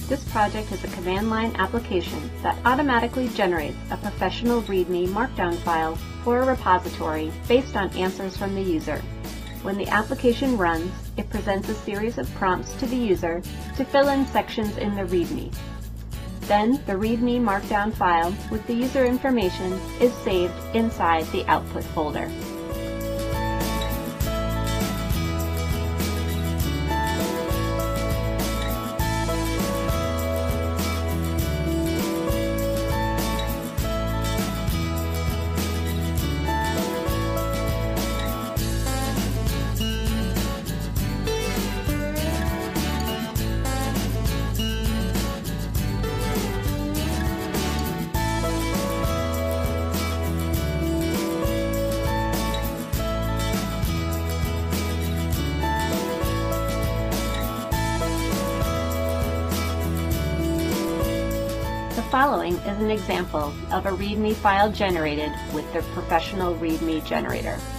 This project is a command line application that automatically generates a professional README markdown file for a repository based on answers from the user. When the application runs, it presents a series of prompts to the user to fill in sections in the README. Then the README markdown file with the user information is saved inside the output folder. The following is an example of a README file generated with the professional README generator.